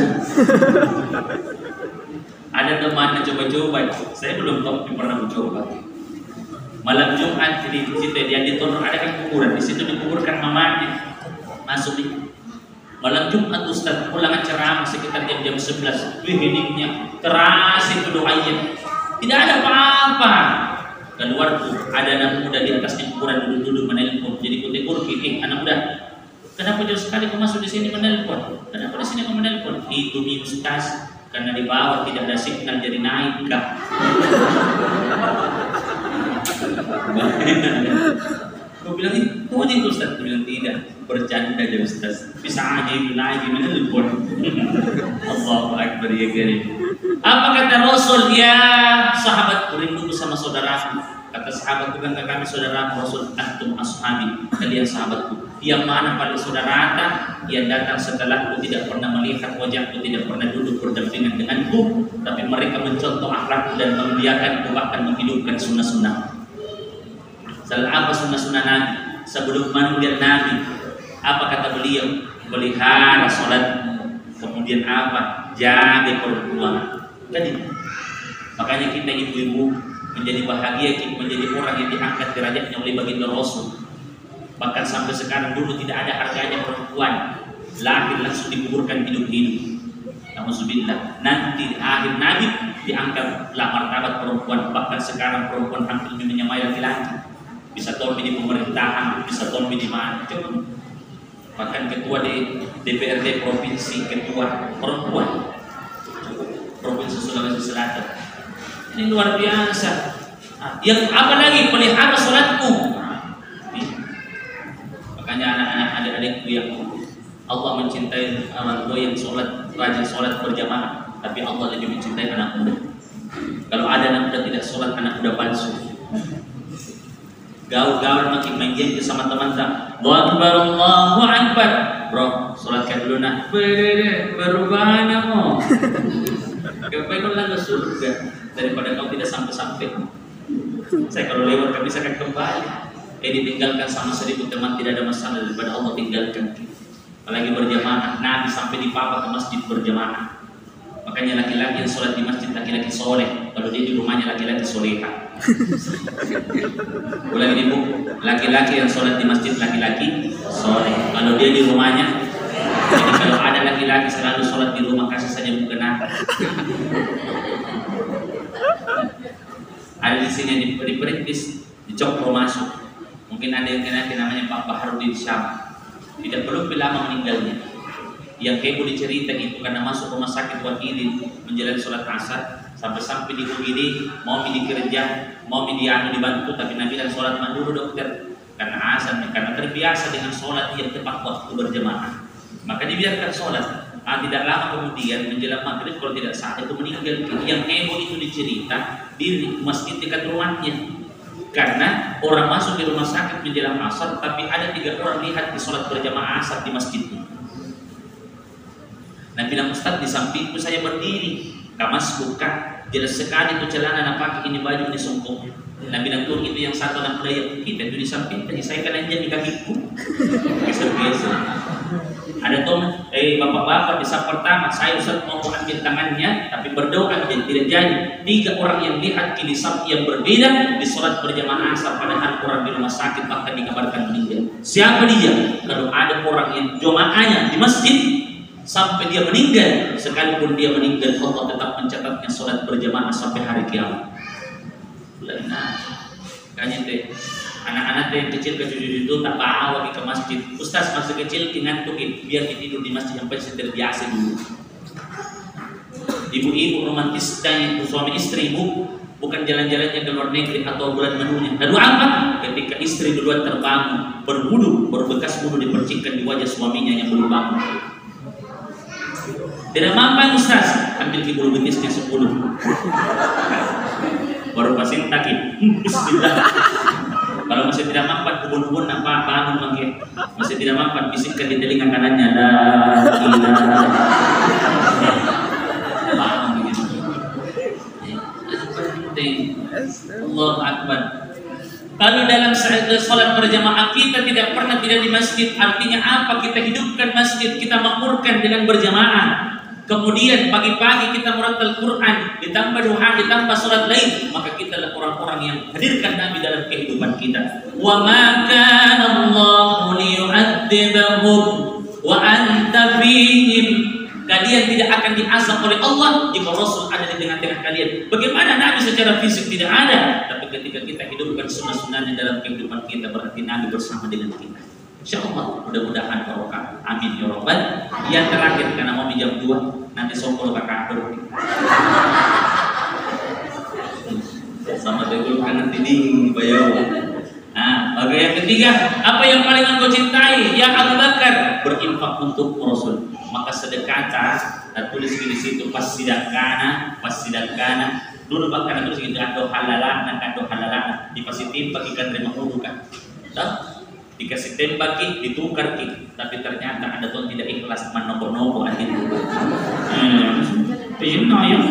Ada teman yang coba-coba. Saya belum tahu pernah mencoba. Malam Jumat di situ dia ditonton ada kan kuburan di situ dikuburkan mamanya masuk di malam Jumat Ustaz pulangan ceramah sekitar jam jam sebelas wih heningnya keras itu doanya tidak ada apa-apa keluar tuh ada anak muda di atasnya kuburan duduk-duduk menelpon jadi kurti-kurti eh anak muda kenapa jauh sekali kau masuk di sini menelpon kenapa di sini kau menelpon itu nih Ustaz karena di bawah tidak ada signal jadi naik kah Kau bilang itu aja Ustaz, kau bilang tidak bercanda aja Ustaz bisa aja itu lagi menelpon Allahu Akbar ya karim. Apa kata Rasul ya sahabat rindu sama saudaraku kata sahabat bukan kami saudara Rasul antum ashabi kalian sahabatku yang mana pada saudara yang datang setelahku tidak pernah melihat wajahku tidak pernah duduk berdampingan denganku tapi mereka mencontoh akhlakku dan membiarkanku bahkan menghidupkan sunnah-sunnah. Salah apa sunnah-sunnah Nabi sebelum manggil Nabi apa kata beliau pelihara sholat kemudian apa jaga perempuan jadi makanya kita ibu-ibu menjadi bahagia menjadi orang yang diangkat derajatnya oleh baginda Rasul bahkan sampai sekarang dulu tidak ada harganya perempuan lahir langsung dikuburkan hidup-hidup Alhamdulillah nanti akhir Nabi diangkatlah martabat perempuan bahkan sekarang perempuan hampir menyamai laki-laki bisa tombi di pemerintahan, bisa tombi di mana coba. Bahkan ketua di D P R D provinsi, ketua perempuan provinsi Sulawesi Selatan. Ini luar biasa. Yang apa lagi pelihara sholatmu. Makanya anak-anak adik-adikku yang Allah mencintai orang tua yang sholat rajin sholat berjamaah, tapi Allah lebih mencintai anak muda. Kalau ada anak muda tidak sholat, anak muda palsu. Gaul-gaul makin main game sama teman-teman. Allahu Akbar, Allahu Akbar. Bro, sholatkan dulu nah. Bede, berubah namo. Kepengen lah ke surga daripada kau tidak sampai-sampai. Saya kalau lewat kau bisa kan kembali. Eh ditinggalkan sama seribu teman tidak ada masalah daripada Allah tinggalkan. Apalagi berjamaah. Nabi sampai di papa ke masjid berjamaah. Makanya laki-laki yang sholat di masjid laki-laki soleh. Kalau dia di rumahnya laki-laki soleha. Ulang ibu, laki-laki yang sholat di masjid laki-laki soleh. Kalau dia di rumahnya, jadi kalau ada laki-laki selalu sholat di rumah kasih saja menggunakan. Ada di sini di perintis di Cokro masuk. Mungkin ada yang kenal namanya Pak Baharudin Syam. Tidak perlu lama meninggalnya. Yang heboh dicerita itu karena masuk rumah sakit wakilin menjalani sholat asar sampai-sampai di U G D mau dikerja mau dianu dibantu tapi Nabi dan sholat mandiri dokter karena asar karena terbiasa dengan sholat yang tepat waktu berjamaah maka dibiarkan sholat. Ah, tidak lama kemudian menjelang maghrib kalau tidak salah itu meninggal. Yang heboh itu dicerita di masjid dekat rumahnya karena orang masuk di rumah sakit menjelang asar tapi ada tiga orang lihat di sholat berjamaah asar di masjidnya. Nabi bilang Ustaz di sampingku saya berdiri kamas buka jelas sekali itu celana nak pakai ini baju ini sungguh. Nabi bilang tuh itu yang satu anak muda yang kita itu di samping tadi saya kan aja di kakiku geser-geser. Ada teman eh bapak-bapak di saat pertama saya Ustaz mau ambil tangannya tapi berdoa dan tidak jadi. Tiga orang yang lihat ini saat yang berbeda di sholat berjamaah asar padahal orang di rumah sakit bahkan dikabarkan meninggal. Siapa dia? Kalau ada orang yang jamaahnya di masjid sampai dia meninggal, sekalipun dia meninggal Allah tetap mencatatnya sholat berjamaah sampai hari kiamat. Nah, kayaknya deh anak-anak yang kecil ke cucu itu tak bawa ke masjid. Ustaz masih kecil ngantukin biar tidur di masjid sampai terbiasa dulu. Ibu-ibu romantis dan suami istri ibu bukan jalan-jalannya ke luar negeri atau bulan madunya. Lalu apa? Ketika istri duluan terbangun, berwudu, berbekas wudu dipercikkan di wajah suaminya yang belum bangun. Tidak mampu Ustaz, ambil kibul betisnya sepuluh. Baru pasien takik. Bismillah. Kalau masih tidak mampu, hubun-hubun apa bangun lagi. Masih tidak mampu, bisikkan di telinga kanannya. La ilaha. Bangun begitu. Allah Akbar. Kalau dalam salat berjamaah kita tidak pernah tidak di masjid, artinya apa? Kita hidupkan masjid, kita makmurkan dengan berjamaah. Kemudian pagi-pagi kita murattal Quran, ditambah duha, ditambah salat lain, maka kita adalah orang-orang yang hadirkan Nabi dalam kehidupan kita. Wa ma kana Allahu liyu'adzibahum wa anta fihim. Kalian tidak akan diazab oleh Allah jika Rasul ada di tengah-tengah kalian. Bagaimana Nabi secara fisik tidak ada, tapi ketika kita hidupkan sunnah-sunnahnya dalam kehidupan kita, berarti Nabi bersama dengan kita. Insya Allah, mudah-mudahan barokah. Amin ya Rabbal. Yang terakhir, karena mau jam dua, nanti sokol kakak sama tegul karena tiding bayau. Nah, bagi yang ketiga, apa yang paling engkau cintai? Ya Abu Bakar, berinfak untuk Rasul. Maka sedekah, tulis di situ pas sidakana, pas sidakana. Dulu bahkan terus gitu ado halalan, nak ado halalan. Dikasih tembak ikan terima huru kan? Dikasih tembak ditukar ki, tapi ternyata ada tuh tidak ikhlas manopo-nopo aja. Ini yang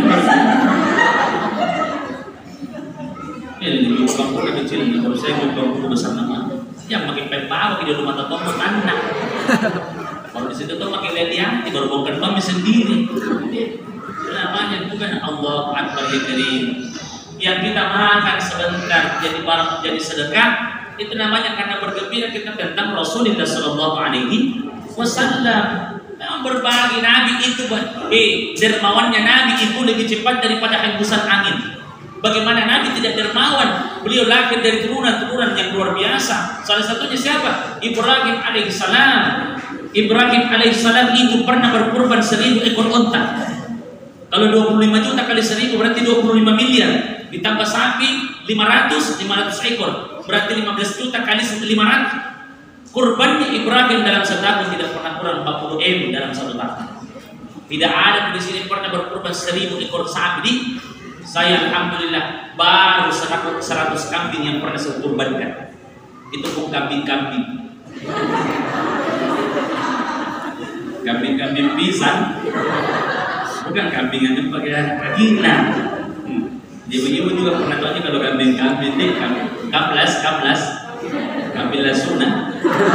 ini di lubang pula kecil, kalau saya lubang pula besar nama. Yang makin pembawah di rumah tetangga mana? Kalau di situ tuh makin lihat baru bongkar mami sendiri. Namanya bukan Allah Akbar ya Karim. Yang kita makan sebentar jadi barang jadi sedekah, itu namanya karena bergembira kita tentang Rasulullah Sallallahu Alaihi Wasallam. Memang berbagi Nabi itu, eh dermawannya Nabi itu lebih cepat daripada hembusan angin. Bagaimana Nabi tidak dermawan? Beliau lahir dari turunan-turunan yang luar biasa. Salah satunya siapa? Ibrahim alaihissalam. Ibrahim alaihissalam itu pernah berkurban seribu ekor unta. Kalau dua puluh lima juta kali seribu berarti dua puluh lima miliar. Ditambah sapi lima ratus, lima ratus ekor. Berarti lima belas juta kali lima ratus. Kurbannya Ibrahim dalam setahun tidak pernah kurang empat puluh ribu dalam satu tahun. Tidak ada di sini pernah berkurban seribu ekor sapi. Di saya alhamdulillah baru seratus kambing yang pernah saya kurbankan. Itu pun kambing-kambing. Kambing-kambing pisang. Bukan kambing yang pakai kagina. Ibu-ibu juga pernah tahu kalau kambing-kambing deh, kablas, kablas, kambing lasuna.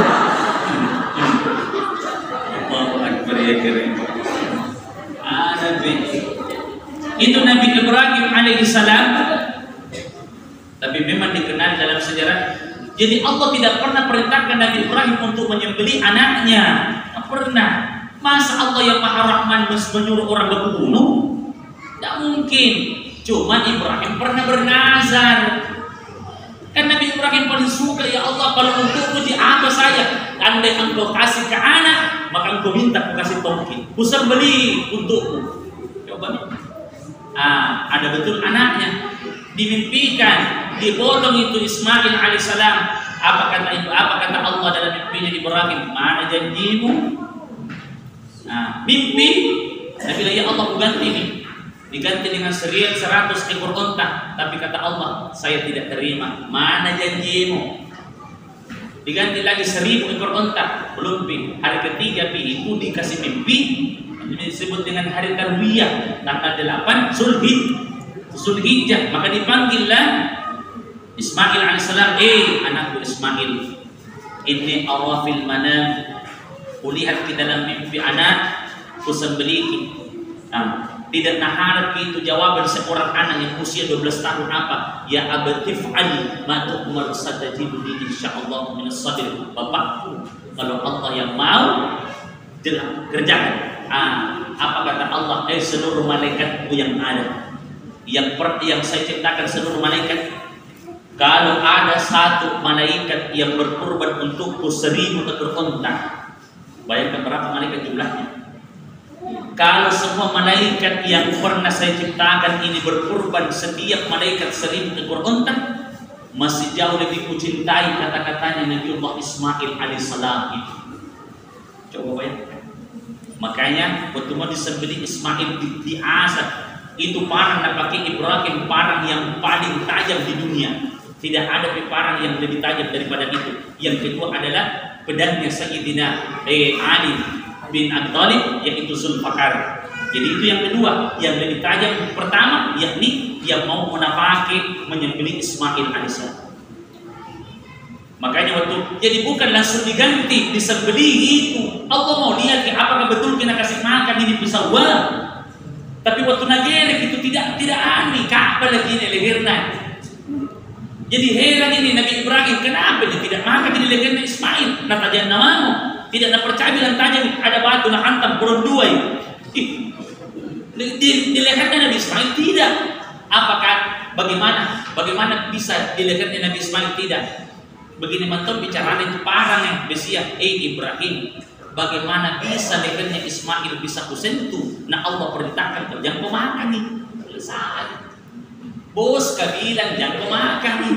Allahu Akbar ya Karim. Ada itu Nabi Ibrahim alaihissalam. Tapi memang dikenal dalam sejarah. Jadi Allah tidak pernah perintahkan Nabi Ibrahim untuk menyembelih anaknya. Tidak pernah. Masa Allah yang Maha Rahman menyuruh orang berbunuh? Tidak mungkin. Cuma Ibrahim pernah bernazar. Kan Nabi Ibrahim paling suka, ya Allah kalau untukmu di apa saya? Andai engkau kasih ke anak, maka engkau minta aku kasih tongki. Kusar beli untukmu. Coba nih. Ah, ada betul anaknya dimimpikan dipotong itu Ismail alaihissalam. Apa kata ibu? Apa kata Allah dalam mimpinya Ibrahim? Mana janjimu? Nah, mimpi Nabi ya Allah aku ganti nih, diganti dengan serial seratus ekor unta. Tapi kata Allah saya tidak terima. Mana janjimu? Diganti lagi seribu ekor unta. Belum pi. Hari ketiga pi itu dikasih mimpi. Ini disebut dengan hari Tarwiyah, tanggal delapan Zulhijjah. Maka dipanggillah Ismail alaihissalam. Eh anakku Ismail, ini awafil manam, kulihat di dalam mimpi anak kusembelih. Nah, tidak naharap itu jawaban seorang anak yang usia dua belas tahun apa? Ya abatif'al ma tu'mar satajibu insyaallah minas sabir. Bapakku, kalau Allah yang mau jelas kerjakan. Ah, apa kata Allah? Eh seluruh malaikatku yang ada, yang per, yang saya ciptakan seluruh malaikat. Kalau ada satu malaikat yang berkorban untukku seribu ekor unta, bayangkan berapa malaikat jumlahnya? kalau semua malaikat yang pernah saya ciptakan ini berkorban setiap malaikat seribu ekor unta, masih jauh lebih kucintai kata-katanya Nabiullah Ismail alaihissalam itu. Coba bayangkan. Makanya waktu mau disembelih Ismail di, di Asad, itu parang pakai Ibrahim, parang yang paling tajam di dunia. Tidak ada parang yang lebih tajam daripada itu. Yang kedua adalah pedangnya Sayyidina eh, Ali bin Abi Thalib, yaitu Zulfaqar. Jadi itu yang kedua, yang lebih tajam. Pertama, yakni yang mau menapaki menyembelih Ismail alaihissalam. Makanya waktu jadi bukan langsung diganti disembelih itu. Allah mau lihat apakah betul kita kasih makan ini pisau wah. Tapi waktu nagerek itu tidak tidak aneh, Ka'bah lagi ini lehernya. Jadi heran ini Nabi Ibrahim, kenapa dia tidak makan di lehernya Ismail? Nah tajam namamu, tidak nak percaya bilang tajam ada batu nak hantam kurun dua ini. Di, di, di lehernya Nabi Ismail tidak. Apakah bagaimana? Bagaimana bisa di lehernya Nabi Ismail tidak? Begini mantul bicara itu parang yang besia. Eh Ibrahim, bagaimana bisa lehernya Ismail bisa kusentuh? Nah Allah perintahkan kau jangan kau makan nih. Selesai. Bos kau bilang jangan kau makan nih.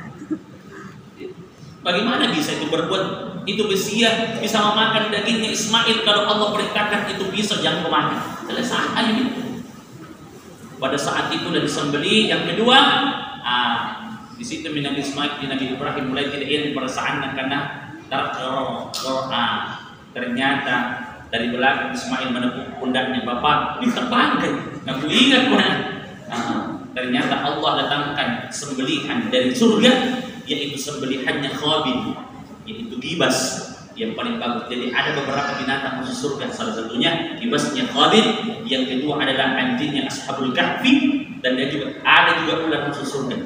Bagaimana bisa itu berbuat? Itu besia bisa memakan dagingnya Ismail kalau Allah perintahkan itu bisa jangan kau makan. Selesai ini. Pada saat itu sudah disembelih. Yang kedua, ah, di situ Nabi Ismail di Nabi Ibrahim mulai tidak ingin perasaannya karena terdoa. Ternyata dari belakang Ismail menepuk pundaknya bapak diterbangkan. Aku ingat pun. Nah, ternyata Allah datangkan sembelihan dari surga, yaitu sembelihannya Khabil, yaitu gibas yang paling bagus. Jadi ada beberapa binatang masuk surga, salah satunya gibasnya Khabil, yang kedua adalah anjingnya Ashabul Kahfi, dan dia juga ada juga ular masuk surga.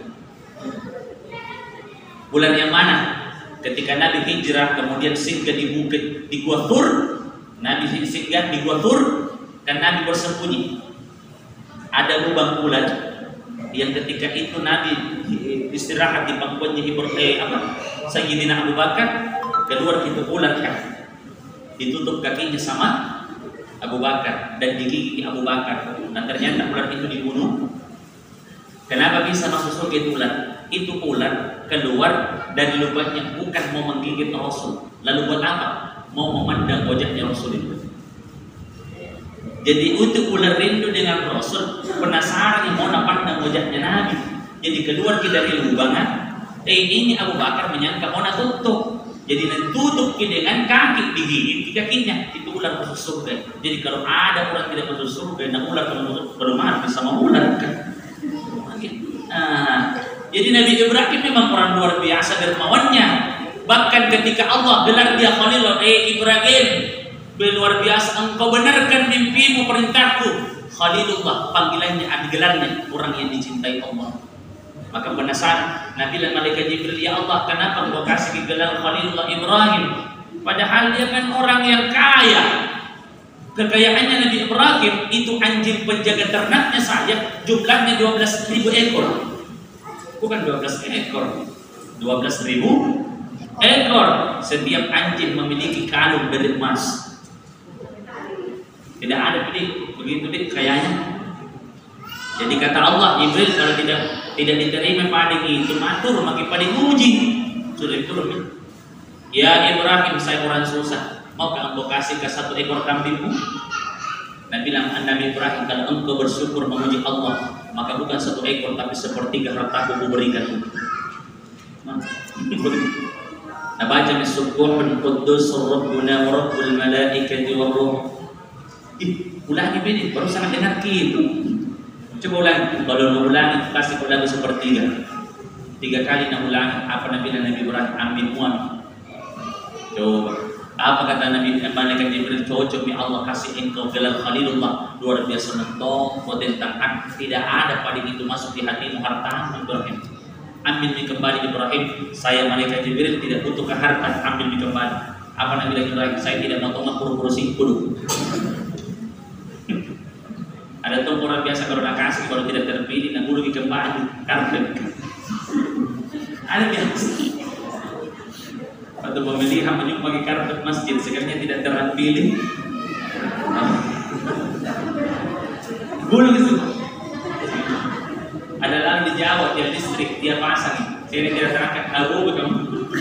Bulan yang mana? Ketika Nabi hijrah kemudian singgah di bukit di Gua Tur, Nabi singgah di Gua Tur dan Nabi bersembunyi. Ada lubang ular yang ketika itu Nabi istirahat di pangkuannya Ibrahim eh, apa? Sayyidina Abu Bakar, kedua itu ular kan ditutup kakinya sama Abu Bakar dan digigit Abu Bakar. Nah ternyata ular itu dibunuh. Kenapa bisa masuk surga itu ular? Itu ular keluar dari lubangnya bukan mau menggigit Rasul. Lalu buat apa? Mau memandang wajahnya Rasul itu. Jadi untuk ular rindu dengan Rasul, penasaran mau pandang wajahnya Nabi. Jadi keluar dari lubang. Eh ini Abu Bakar menyangka mau tutup. Jadi tutup dengan kaki digigit kakinya. Itu ular masuk surga. Jadi kalau ada orang tidak masuk surga, dan ular kalau mati sama ular kan. Nah, jadi Nabi Ibrahim memang orang luar biasa dermawannya. Bahkan ketika Allah gelar dia Khalilullah, eh Ibrahim, luar biasa engkau benarkan mimpimu perintahku. Khalilullah panggilannya, gelarnya orang yang dicintai Allah. Maka penasaran Nabi dan malaikat Jibril, ya Allah kenapa engkau kasih gelar Khalilullah Ibrahim? Padahal dia kan orang yang kaya. Kekayaannya Nabi Ibrahim itu anjing penjaga ternaknya saja jumlahnya dua belas ribu ekor. Bukan dua belas ekor, dua belas ribu ekor. Setiap anjing memiliki kalung dari emas. Tidak ada begitu deh kayaknya. Jadi kata Allah, Jibril kalau tidak tidak diterima pada itu matur makin pada uji. Sudah turun. Ya Ibrahim, saya orang susah. Mau engkau kasih ke satu ekor kambingmu? Nabi bilang Nabi Ibrahim, kalau engkau bersyukur memuji Allah, maka bukan satu ekor tapi sepertiga hartaku kuberikan. Nah baca Subhanal Quddus Rabbuna wa Rabbul Malaikati wa Ruh. Ih, ulangi ini baru sangat dengar gitu. Coba ulangi. Kalau mau ulangi kasih ulangi sepertiga. Tiga kali nak ulangi apa Nabi dan Nabi Ibrahim ambil muat. Coba. Apa kata Nabi malaikat Jibril, cocok ya Allah kasih engkau gelar Khalilullah, luar biasa mentok tentang tidak ada pada itu masuk di hatimu harta Ibrahim. Ambil di kembali Ibrahim, saya malaikat Jibril tidak butuh ke harta, ambil di kembali. Apa Nabi bilang Ibrahim, saya tidak mau tolong puru-puru singkudu. Ada tuh orang biasa kalau nak kasih kalau tidak terpilih nak bulu di kembali karpet. Ada biasa. Atau pemilihan menyumbang karpet masjid sekarang tidak terpilih. Gulung semua. Adalah di Jawa, dia listrik, dia pasang. Sini dia terangkat abu betul.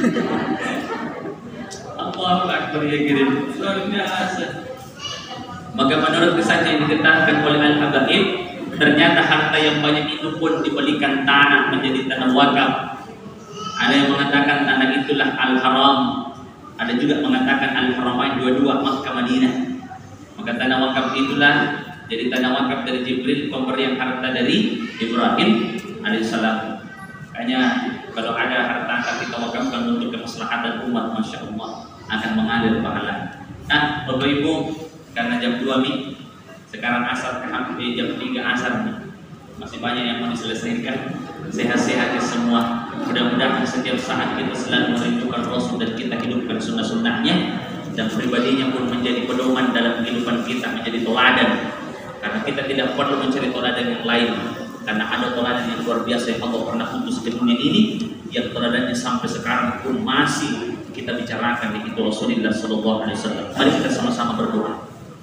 Allah Akbar ya kirim. Luar biasa. Maka menurut kisah yang dikatakan oleh Al-Habaib, ternyata harta yang banyak itu pun dibelikan tanah menjadi tanah wakaf. Ada yang mengatakan tanah itulah Al-Haram. Ada juga mengatakan Al-Haramain, dua-dua Makkah Madinah. Maka tanah wakaf itulah jadi tanah wakaf dari Jibril, pemberian harta dari Ibrahim alaihissalam. Makanya kalau ada harta kita wakafkan untuk kemaslahatan umat, masya Allah akan mengalir pahala. Nah, Bapak Ibu, karena jam dua nih, sekarang asar hampir jam tiga asar nih, masih banyak yang mau diselesaikan. Sehat-sehat ya semua. Mudah-mudahan setiap saat kita selalu merindukan Rasul dan kita hidupkan sunnah-sunnahnya, dan pribadinya pun menjadi pedoman dalam kehidupan kita, menjadi teladan. Karena kita tidak perlu mencari teladan yang lain, karena ada teladan yang luar biasa yang Allah pernah utus ke dunia ini, yang teladannya sampai sekarang pun masih kita bicarakan, di itu Rasulullah Sallallahu Alaihi Wasallam. Mari kita sama-sama berdoa.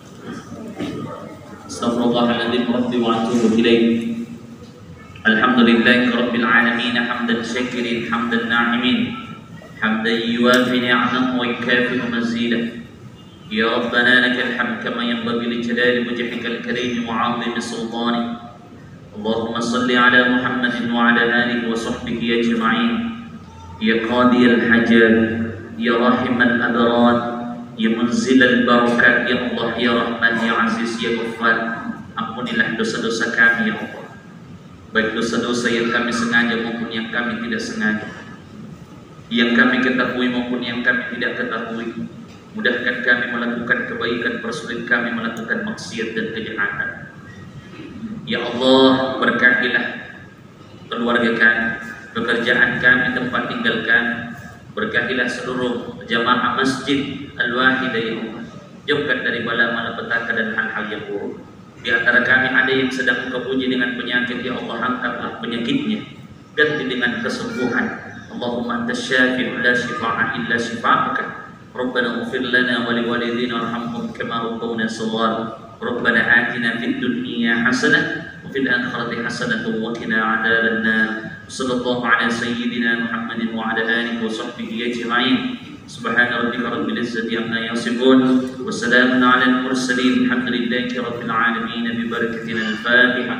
Astaghfirullahaladzim wa atubu ilaih. Alhamdulillahi Rabbil Alamin, hamdan syakirin, hamdan na'imin, hamdan yuwafi ni'amahu wa yukafi'u mazidah. Ya Rabbana lakal hamd kama yanbaghi li jalali wajhikal karim wa 'azimi sultanik. Allahumma salli ala Muhammadin wa ala alihi wa sahbihi ajma'in. Ya qadiyal hajat, ya rahimal adrat, ya munzilal barakat, ya Allah, ya Rahman, ya Aziz, ya Ghaffar. Ampunilah dosa-dosa kami ya Allah, baik dosa-dosa yang kami sengaja maupun yang kami tidak sengaja, yang kami ketahui maupun yang kami tidak ketahui. Mudahkan kami melakukan kebaikan, persulit kami melakukan maksiat dan kejahatan. Ya Allah, berkahilah keluarga kami, pekerjaan kami, tempat tinggal kami. Berkahilah seluruh jamaah Masjid Al-Wahidah ya Allah. Jauhkan dari bala malapetaka dan hal-hal yang buruk. Di antara kami ada yang sedang engkau puji dengan penyakit, ya Allah, angkatlah penyakitnya, ganti dengan kesembuhan. Allahumma antas syafi' la shifa'a illa shifa'aka. Rabbana ighfir lana wa liwalidina warhamhum kama rabbawna shaghira. Rabbana atina fid dunya hasanah wa fil akhirati hasanah wa qina adzaban nar. Sallallahu ala sayyidina Muhammadin wa ala alihi wa sahbihi ajma'in. Subhana rabbika rabbil izzati amma yasifun wa salamun ala al-mursalin alhamdulillahi rabbil alamin bi barakatina al-Fatihah.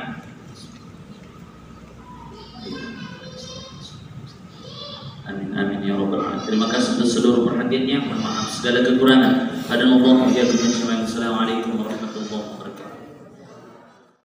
Amin amin ya rabbal alamin. Terima kasih untuk seluruh perhatiannya. Mohon maaf segala kekurangan. Assalamualaikum warahmatullahi wabarakatuh.